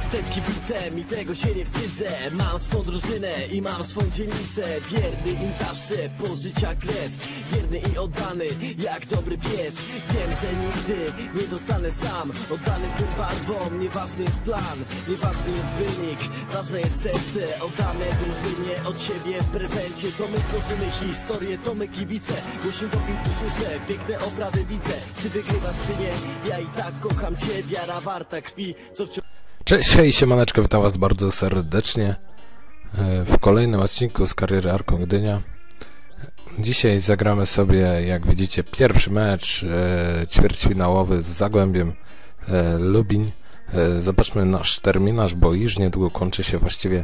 Jestem kibicem i tego się nie wstydzę. Mam swą drużynę i mam swą dzielnicę. Wierny im zawsze po życia kres. Wierny i oddany jak dobry pies. Wiem, że nigdy nie zostanę sam. Oddany tym barwom, nieważny jest plan, nieważny jest wynik, ważne jest serce. Oddane drużynie od siebie w prezencie. To my tworzymy historię, to my kibice. Głośno doping tu słyszę, piękne oprawy widzę. Czy wygrywasz czy nie, ja i tak kocham cię. Wiara warta krwi, co wciąż... Cześć, hej, siemaneczko, witam was bardzo serdecznie w kolejnym odcinku z kariery Arką Gdynia. Dzisiaj zagramy sobie, jak widzicie, pierwszy mecz ćwierćfinałowy z Zagłębiem Lubin. Zobaczmy nasz terminarz, bo już niedługo kończy się właściwie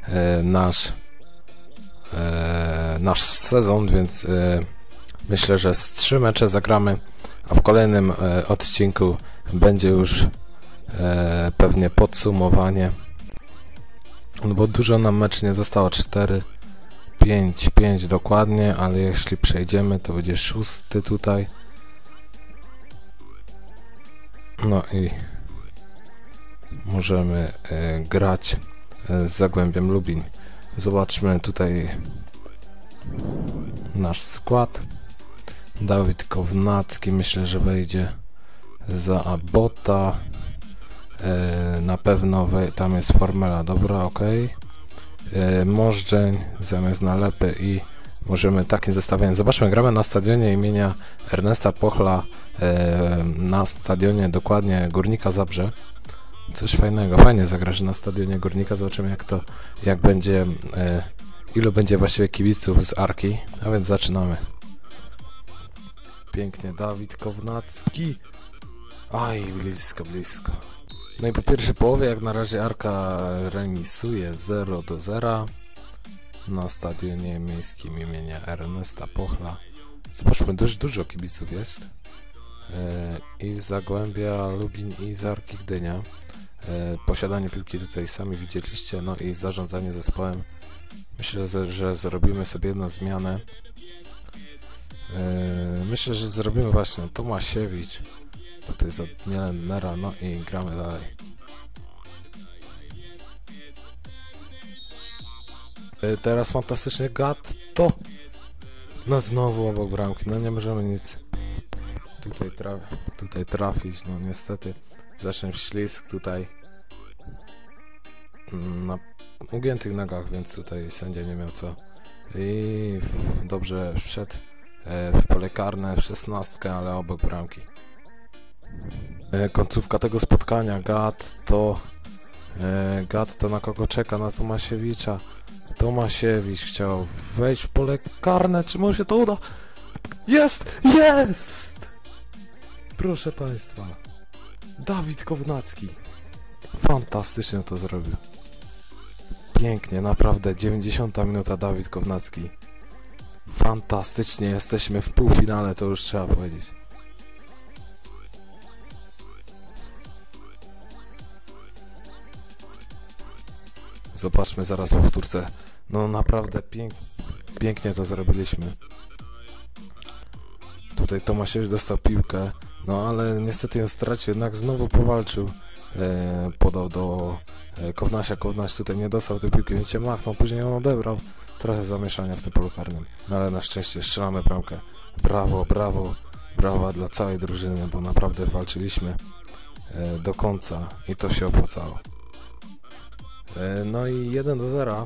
nasz sezon, więc myślę, że z 3 mecze zagramy, a w kolejnym odcinku będzie już pewnie podsumowanie, no bo dużo nam mecz nie zostało, 4, 5 dokładnie, ale jeśli przejdziemy, to będzie 6 tutaj. No i możemy grać z Zagłębiem Lubin. Zobaczmy tutaj nasz skład. Dawid Kownacki, myślę, że wejdzie za Abota. Na pewno tam jest Formela, dobra, ok. Możdżeń zamiast Nalepy i możemy takim zestawieniem. Zobaczmy, gramy na stadionie imienia Ernesta Pochla, na stadionie dokładnie Górnika Zabrze. Coś fajnego, fajnie zagrać na stadionie Górnika. Zobaczymy, jak będzie, ilu będzie właściwie kibiców z Arki. A więc zaczynamy. Pięknie, Dawid Kownacki. Aj, blisko. No i po pierwszej połowie, jak na razie, Arka remisuje 0-0 na stadionie miejskim imienia Ernesta Pochla. Zobaczmy, dość dużo kibiców jest. I z Zagłębia Lubin, i z Arki Gdynia. Posiadanie piłki tutaj sami widzieliście, no i zarządzanie zespołem. Myślę, że zrobimy sobie jedną zmianę. Myślę, że zrobimy właśnie Tomasiewicz tutaj za Nielennera, no i gramy dalej. Teraz fantastycznie Gatto. No znowu obok bramki, no nie możemy nic tutaj trafić, no niestety. Zresztą ślizg tutaj na ugiętych nogach, więc tutaj sędzia nie miał co. I dobrze wszedł w pole karne, w 16, ale obok bramki. Końcówka tego spotkania. Gatto na kogo czeka? Na Tomasiewicza. Tomasiewicz chciał wejść w pole karne. Czy mu się to uda? Jest! Proszę państwa, Dawid Kownacki fantastycznie to zrobił. Pięknie, naprawdę. 90 minuta, Dawid Kownacki. Fantastycznie, jesteśmy w półfinale, to już trzeba powiedzieć. Zobaczmy zaraz po powtórce. No naprawdę pięknie to zrobiliśmy. Tutaj Tomasiewicz dostał piłkę, no ale niestety ją stracił, jednak znowu powalczył. Podał do Kownasia. Kownaś tutaj nie dostał tej piłki, więc się machnął, później ją odebrał. Trochę zamieszania w tym polu karnym, no ale na szczęście strzelamy bramkę. Brawo dla całej drużyny, bo naprawdę walczyliśmy do końca i to się opłacało. No i 1-0.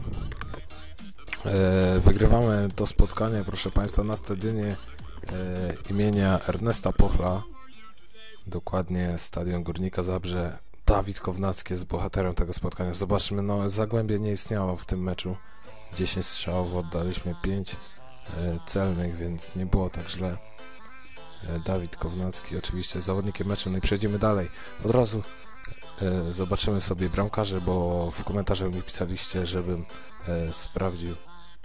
Wygrywamy to spotkanie, proszę państwa, na stadionie imienia Ernesta Pochla. Dokładnie stadion Górnika Zabrze. Dawid Kownacki jest bohaterem tego spotkania. Zobaczmy, no Zagłębie nie istniało w tym meczu. 10 strzałów, oddaliśmy 5 celnych, więc nie było tak źle. Dawid Kownacki oczywiście zawodnikiem meczu. No i przejdziemy dalej. Od razu zobaczymy sobie bramkarzy, bo w komentarzach mi pisaliście, żebym sprawdził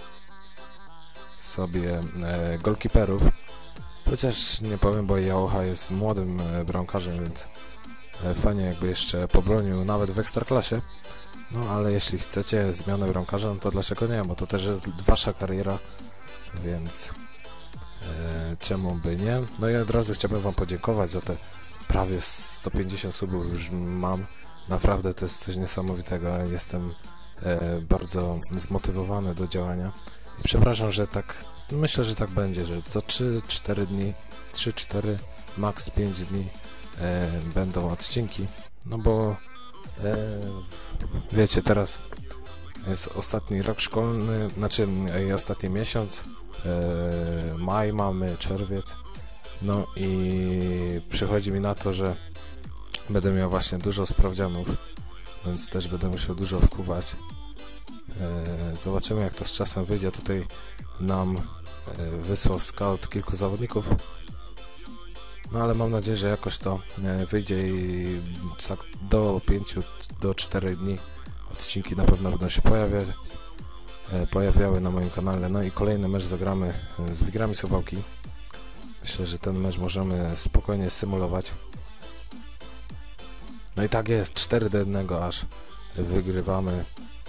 sobie golkiperów. Chociaż nie powiem, bo Jałocha jest młodym bramkarzem, więc fajnie jakby jeszcze pobronił nawet w Ekstraklasie. No ale jeśli chcecie zmianę bramkarza, no to dlaczego nie, bo to też jest wasza kariera, więc czemu by nie. No i od razu chciałbym wam podziękować za te prawie 150 subów już mam Naprawdę to jest coś niesamowitego. Jestem bardzo zmotywowany do działania. I przepraszam, że tak, myślę, że tak będzie, że co 3-4 dni, 3-4, max 5 dni będą odcinki. No bo wiecie, teraz jest ostatni rok szkolny, znaczy ostatni miesiąc, maj mamy, czerwiec, no i przychodzi mi na to, że będę miał właśnie dużo sprawdzianów, więc też będę musiał dużo wkuwać. Zobaczymy, jak to z czasem wyjdzie. Tutaj nam wysłał scout kilku zawodników, no ale mam nadzieję, że jakoś to wyjdzie i do 5 do 4 dni odcinki na pewno będą się pojawiały na moim kanale. No i kolejny mecz zagramy z Wigrami Suwałki. Myślę, że ten mecz możemy spokojnie symulować. No i tak jest, 4-1 aż wygrywamy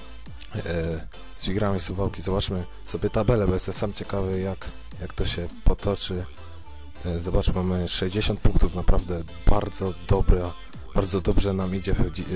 z Wigrami Suwałki. Zobaczmy sobie tabelę, bo jestem sam ciekawy, jak to się potoczy. Zobaczmy, mamy 60 punktów, naprawdę bardzo dobrze nam idzie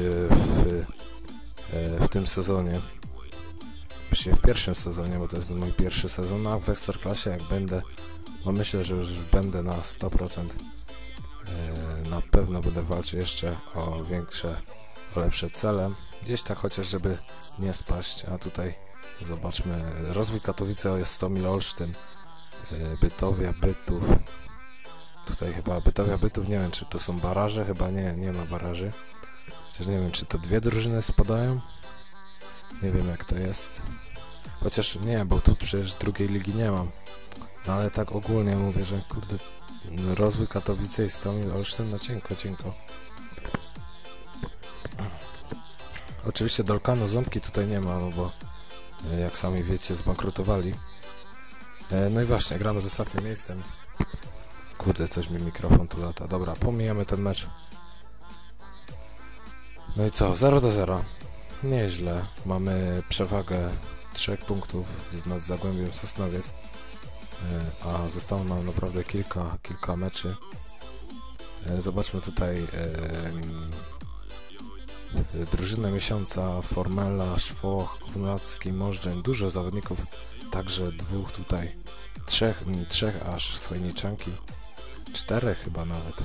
w tym sezonie. Właściwie w pierwszym sezonie, bo to jest mój pierwszy sezon, a w Ekstraklasie jak będę, no myślę, że już będę na 100%. Na pewno będę walczył jeszcze o lepsze cele. Gdzieś tak chociaż, żeby nie spaść. A tutaj zobaczmy, Rozwój Katowice jest Stomil Olsztyn, Bytowia, Bytów. Tutaj chyba Bytowia, Bytów, nie wiem, czy to są baraże, chyba nie ma baraży. Chociaż nie wiem, czy to dwie drużyny spadają. Nie wiem, jak to jest. Chociaż nie, bo tu przecież drugiej ligi nie mam. No ale tak ogólnie mówię, że kurde, Rozwój Katowice i Stomil Olsztyn, no cienko. Oczywiście Dolkanu Ząbki tutaj nie ma, no bo jak sami wiecie, zbankrutowali. No i właśnie, gramy z ostatnim miejscem. Kurde, coś mi mikrofon tu lata. Dobra, pomijamy ten mecz. No i co? 0-0. Nieźle. Mamy przewagę 3 punktów nad Zagłębiem Sosnowiec. A zostało nam naprawdę kilka meczy. Zobaczmy tutaj drużynę miesiąca, Formela, Szwoch, Gównacki, Możdżeń, dużo zawodników, także dwóch tutaj, trzech aż Swojniczanki, 4 chyba nawet.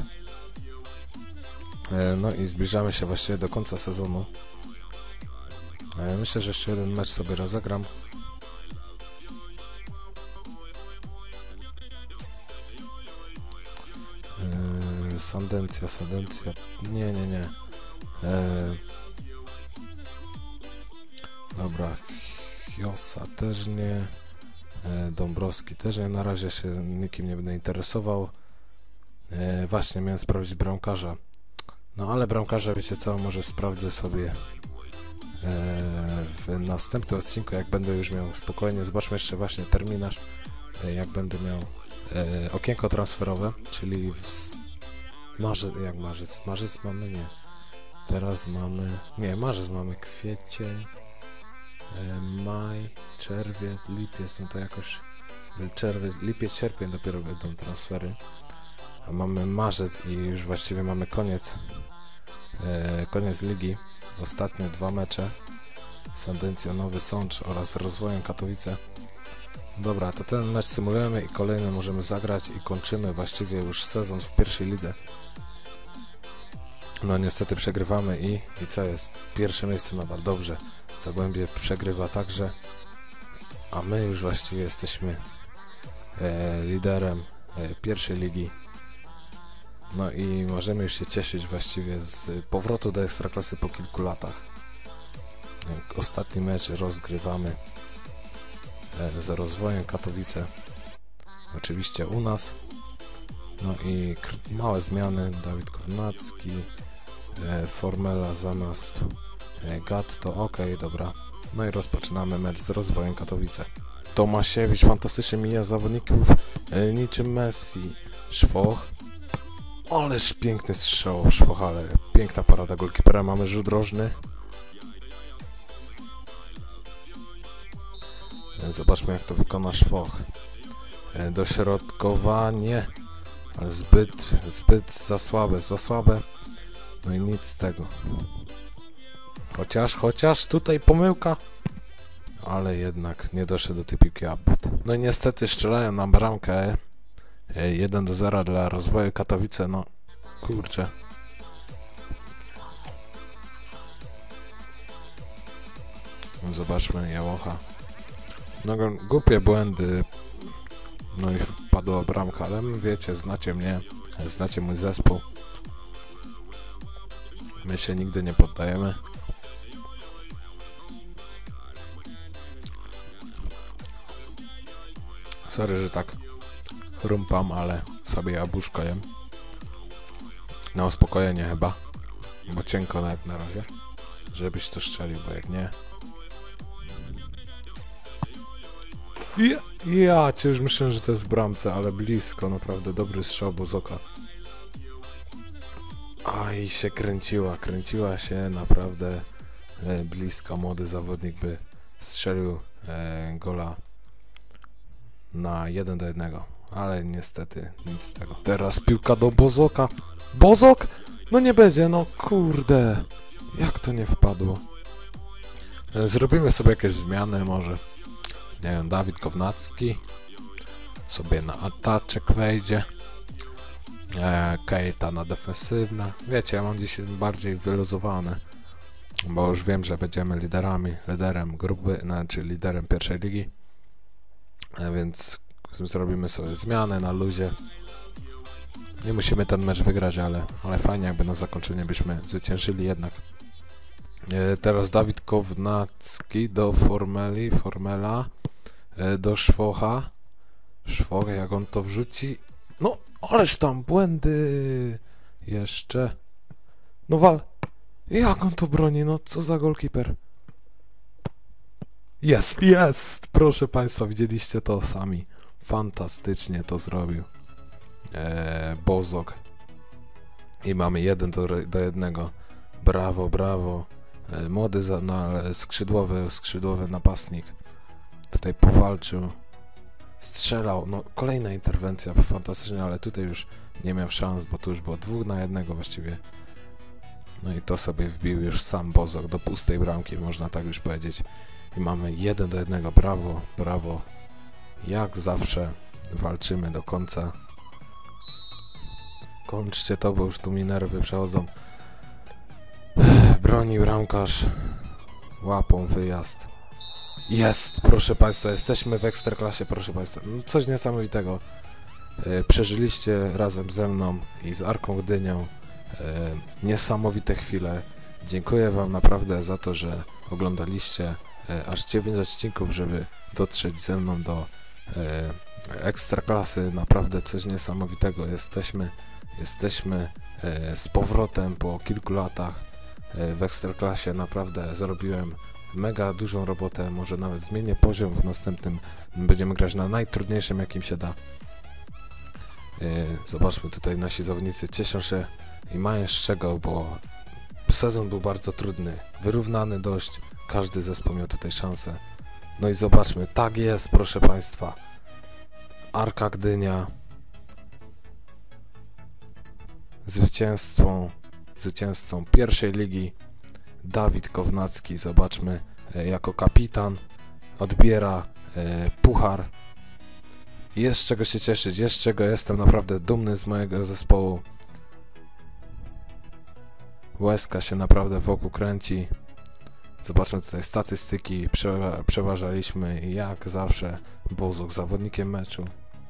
No i zbliżamy się właściwie do końca sezonu. Myślę, że jeszcze jeden mecz sobie rozegram. Sandencja, nie. Dobra, Chiosa też nie, Dąbrowski też nie, na razie się nikim nie będę interesował. Właśnie miałem sprawdzić bramkarza, no ale bramkarza, wiecie co, może sprawdzę sobie w następnym odcinku, jak będę już miał spokojnie. Zobaczmy jeszcze właśnie terminarz, jak będę miał okienko transferowe, czyli marzec mamy, nie. Teraz mamy, marzec mamy, kwiecień, maj, czerwiec, lipiec, no to jakoś lipiec, sierpień dopiero będą transfery. A mamy marzec i już właściwie mamy koniec ligi. Ostatnie 2 mecze. Sandencjo, Nowy Sącz oraz Rozwojem Katowice. Dobra, to ten mecz symulujemy i kolejny możemy zagrać i kończymy właściwie już sezon w pierwszej lidze. No niestety przegrywamy i co jest? Pierwsze miejsce nadal, dobrze. Zagłębie przegrywa także, a my już właściwie jesteśmy liderem pierwszej ligi. No i możemy już się cieszyć właściwie z powrotu do Ekstraklasy po kilku latach. Ostatni mecz rozgrywamy z Rozwojem Katowice, oczywiście u nas. No i małe zmiany, Dawid Gównacki, Formela zamiast Gat, to ok, dobra. No i rozpoczynamy mecz z Rozwojem Katowice. Tomasiewicz fantastycznie mija zawodników niczym Messi. Szwoch, ależ piękny strzał Szwoch, ale piękna parada golkipera, mamy rzut rożny. Zobaczmy, jak to wykona Szwoch. Dośrodkowanie, ale zbyt za słabe. No i nic z tego. Chociaż tutaj pomyłka. Ale jednak nie doszedł do tej piłki Abbott. No i niestety strzelają na bramkę. 1-0 dla Rozwoju Katowice, no kurczę. Zobaczmy Jałocha. No głupie błędy. No i wpadła bramka, ale wiecie, znacie mnie, znacie mój zespół. My się nigdy nie poddajemy. Sorry, że tak chrumpam, ale sobie jabłuszko jem. Na uspokojenie chyba. Bo cienko jak na razie. Żebyś to strzelił, bo jak nie... Ja cię już myślałem, że to jest w bramce, ale blisko, naprawdę dobry strzał Bozoka. A i się kręciła się naprawdę blisko. Młody zawodnik by strzelił gola na 1-1, ale niestety nic z tego. Teraz piłka do Bozoka. Bozok? No nie będzie, no kurde. Jak to nie wpadło? Zrobimy sobie jakieś zmiany może. Nie wiem, Dawid Kownacki sobie na ataczek wejdzie. Keita na defensywne. Wiecie, ja mam dzisiaj bardziej wyluzowane, bo już wiem, że będziemy liderem grupy, znaczy liderem pierwszej ligi. Więc zrobimy sobie zmianę na luzie. Nie musimy ten mecz wygrać, ale fajnie jakby na zakończenie byśmy zwyciężyli jednak. Teraz Dawid Kownacki do Formela do Szwocha. Szwoch, jak on to wrzuci. No, ależ tam błędy jeszcze. No wal. Jak on to broni, no co za golkiper. Jest! Proszę Państwa, widzieliście to sami. Fantastycznie to zrobił Bozok. I mamy 1-1. Brawo. Młody skrzydłowy napastnik. Tutaj powalczył. Strzelał. No kolejna interwencja fantastyczna, ale tutaj już nie miał szans, bo tu już było 2-1 właściwie. No i to sobie wbił już sam Bozok do pustej bramki, można tak już powiedzieć. I mamy 1-1. Brawo. Jak zawsze walczymy do końca. Kończcie to, bo już tu mi nerwy przechodzą. Broni bramkarz. Łapą wyjazd. Jest, proszę Państwa, jesteśmy w Ekstraklasie, proszę Państwa. Coś niesamowitego. Przeżyliście razem ze mną i z Arką Gdynią niesamowite chwile. Dziękuję Wam naprawdę za to, że oglądaliście aż 9 odcinków, żeby dotrzeć ze mną do Ekstraklasy. Naprawdę coś niesamowitego. Jesteśmy z powrotem po kilku latach w Ekstraklasie. Naprawdę zrobiłem mega dużą robotę. Może nawet zmienię poziom w następnym. Będziemy grać na najtrudniejszym, jakim się da. Zobaczmy, tutaj nasi zawodnicy cieszą się i mają z czego, bo sezon był bardzo trudny, wyrównany dość. Każdy zespół miał tutaj szansę. No i zobaczmy, tak jest, proszę Państwa. Arka Gdynia zwycięzcą pierwszej ligi. Dawid Kownacki, zobaczmy, jako kapitan odbiera puchar. Jest z czego się cieszyć, jest z czego jestem naprawdę dumny z mojego zespołu. Łezka się naprawdę wokół kręci. Zobaczmy tutaj statystyki, przeważaliśmy jak zawsze. Bozok zawodnikiem meczu.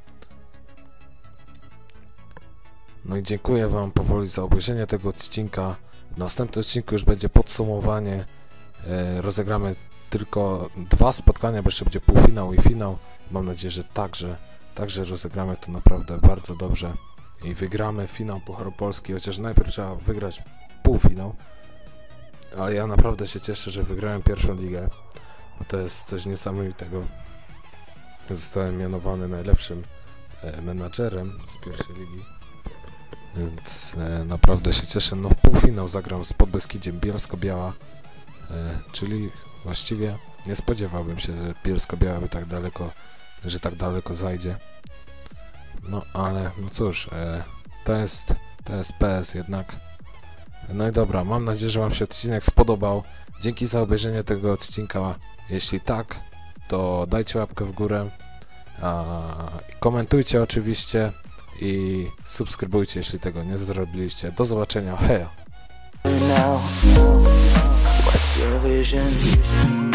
No i dziękuję Wam powoli za obejrzenie tego odcinka. W następnym odcinku już będzie podsumowanie. Rozegramy tylko 2 spotkania, bo jeszcze będzie półfinał i finał. Mam nadzieję, że także rozegramy to naprawdę bardzo dobrze i wygramy finał Pucharu Polski, chociaż najpierw trzeba wygrać półfinał. Ale ja naprawdę się cieszę, że wygrałem pierwszą ligę, bo to jest coś niesamowitego. Zostałem mianowany najlepszym menadżerem z pierwszej ligi, więc naprawdę się cieszę. No w półfinał zagram z Podbeskidziem Bielsko-Biała, czyli właściwie nie spodziewałbym się, że Bielsko-Biała by tak daleko zajdzie. No ale no cóż, to jest PS jednak. No i dobra, mam nadzieję, że wam się odcinek spodobał. Dzięki za obejrzenie tego odcinka. Jeśli tak, to dajcie łapkę w górę, komentujcie oczywiście i subskrybujcie, jeśli tego nie zrobiliście. Do zobaczenia, hej! Now, what's your vision?